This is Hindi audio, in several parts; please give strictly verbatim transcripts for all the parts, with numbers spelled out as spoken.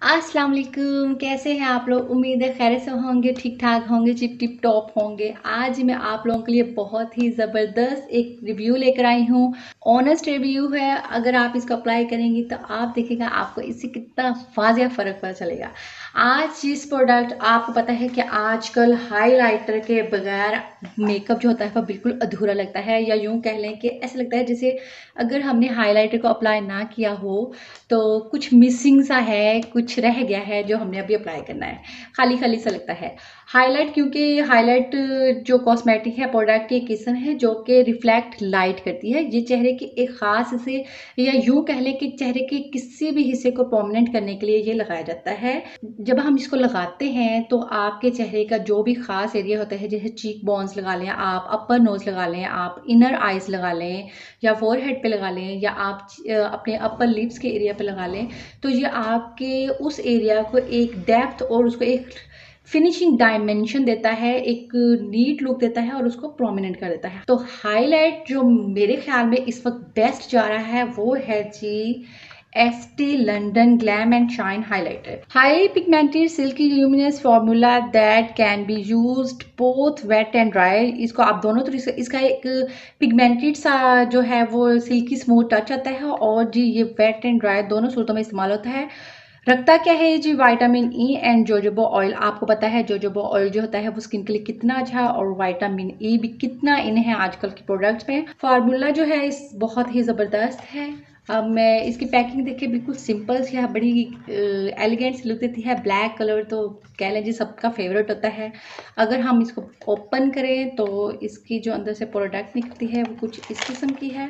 अस्सलाम वालेकुम, कैसे हैं आप लोग। उम्मीद है खैर से होंगे, ठीक ठाक होंगे, चिप टिप टॉप होंगे। आज मैं आप लोगों के लिए बहुत ही ज़बरदस्त एक रिव्यू लेकर आई हूँ। ऑनेस्ट रिव्यू है। अगर आप इसको अप्लाई करेंगी तो आप देखिएगा आपको इससे कितना वाज़िया फ़र्क पता चलेगा। आज जिस प्रोडक्ट आपको पता है कि आजकल हाइलाइटर के बगैर मेकअप जो होता है वो बिल्कुल अधूरा लगता है, या यूँ कह लें कि ऐसा लगता है जैसे अगर हमने हाइलाइटर को अप्लाई ना किया हो तो कुछ मिसिंग सा है, कुछ रह गया है जो हमने अभी अप्लाई करना है, खाली खाली सा लगता है। हाईलाइट, क्योंकि हाईलाइट जो कॉस्मेटिक है प्रोडक्ट की किस्म है जो कि रिफ्लेक्ट लाइट करती है। ये चेहरे के एक ख़ास हिस्से या यूँ कह लें कि चेहरे के किसी भी हिस्से को प्रोमिनेंट करने के लिए ये लगाया जाता है। जब हम इसको लगाते हैं तो आपके चेहरे का जो भी ख़ास एरिया होता है, जैसे चीक बोन्स लगा लें आप, अपर नोज़ लगा लें आप, इनर आइज़ लगा लें या फोरहेड पे लगा लें, या आप अपने अपर लिप्स के एरिया पे लगा लें, तो ये आपके उस एरिया को एक डेप्थ और उसको एक फिनिशिंग डायमेंशन देता है, एक नीट लुक देता है और उसको प्रोमिनेंट कर देता है। तो हाईलाइट जो मेरे ख्याल में इस वक्त बेस्ट जा रहा है वो है जी Estee London glam and shine highlighter. High pigmented silky luminous formula that can be used both wet and dry. इसको आप दोनों तरीके, इसका एक पिगमेंटेड सा जो है वो सिल्की स्मूथ टच आता है, और जी ये वेट एंड ड्राई दोनों सूरतों में इस्तेमाल होता है। रखता क्या है जी, vitamin E and jojoba oil. आपको पता है जोजोबा ऑयल जो होता है वो स्किन के लिए कितना अच्छा है, और विटामिन ई भी कितना इन है आजकल के प्रोडक्ट्स में। फार्मूला जो है इस बहुत ही ज़बरदस्त है। अब मैं इसकी पैकिंग देखिए, बिल्कुल सिंपल सी है, बड़ी एलिगेंट सी लुक देती है। ब्लैक कलर तो कह लें जी सबका फेवरेट होता है। अगर हम इसको ओपन करें तो इसकी जो अंदर से प्रोडक्ट निकलती है वो कुछ इस किस्म की है।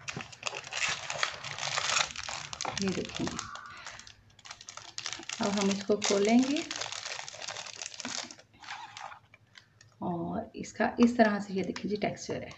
ये देखिए, अब हम इसको खोलेंगे और इसका इस तरह से ये देखिए जी टेक्सचर है।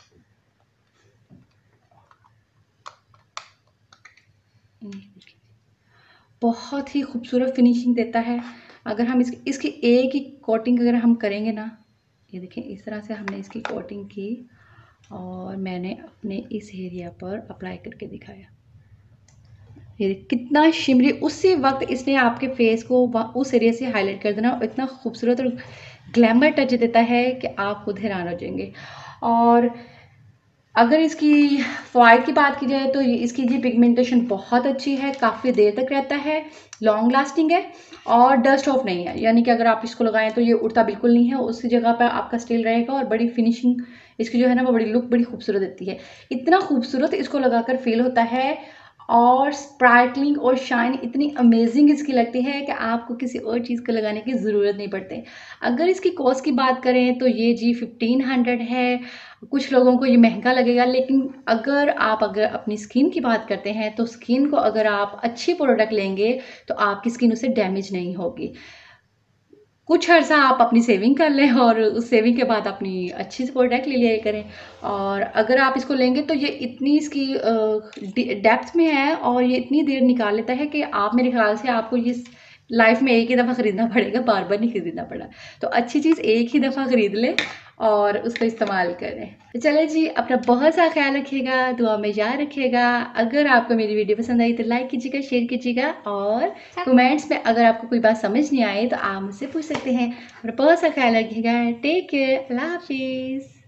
बहुत ही खूबसूरत फिनिशिंग देता है। अगर हम इसकी इसकी एक ही कोटिंग अगर हम करेंगे ना, ये देखिए इस तरह से हमने इसकी कोटिंग की और मैंने अपने इस एरिया पर अप्लाई करके दिखाया। ये कितना शिमरी, उसी वक्त इसने आपके फेस को उस एरिया से हाईलाइट कर देना और इतना खूबसूरत और ग्लैमर टच देता है कि आप खुद हैरान हो जाएंगे। और अगर इसकी फ़वाइद की बात की जाए तो इसकी जी पिगमेंटेशन बहुत अच्छी है, काफ़ी देर तक रहता है, लॉन्ग लास्टिंग है और डस्ट ऑफ नहीं है। यानी कि अगर आप इसको लगाएं तो ये उड़ता बिल्कुल नहीं है, उसी जगह पर आपका स्टिल रहेगा। और बड़ी फिनिशिंग इसकी जो है ना वो बड़ी लुक बड़ी खूबसूरत देती है। इतना खूबसूरत इसको लगाकर फील होता है और स्प्रार्कलिंग और शाइन इतनी अमेजिंग इसकी लगती है कि आपको किसी और चीज़ को लगाने की ज़रूरत नहीं पड़ती। अगर इसकी कॉस्ट की बात करें तो ये जी फिफ्टीन हंड्रेड है। कुछ लोगों को ये महंगा लगेगा, लेकिन अगर आप अगर अपनी स्किन की बात करते हैं तो स्किन को अगर आप अच्छी प्रोडक्ट लेंगे तो आपकी स्किन उससे डैमेज नहीं होगी। कुछ अर्सा आप अपनी सेविंग कर लें और उस सेविंग के बाद अपनी अच्छी से प्रोडक्ट ले लिया करें। और अगर आप इसको लेंगे तो ये इतनी इसकी डेप्थ में है और ये इतनी देर निकाल लेता है कि आप, मेरे ख्याल से आपको ये लाइफ में एक ही दफ़ा ख़रीदना पड़ेगा, बार बार नहीं ख़रीदना पड़ा। तो अच्छी चीज़ एक ही दफ़ा ख़रीद लें और उसको इस्तेमाल करें। तो चले जी, अपना बहुत सा ख्याल रखिएगा, दुआ में याद रखिएगा। अगर आपको मेरी वीडियो पसंद आई तो लाइक कीजिएगा, शेयर कीजिएगा, और कमेंट्स में अगर आपको कोई बात समझ नहीं आई तो आप मुझसे पूछ सकते हैं। अपना बहुत सा ख्याल रखिएगा। टेक केयर, अल्लाह हाफिज़।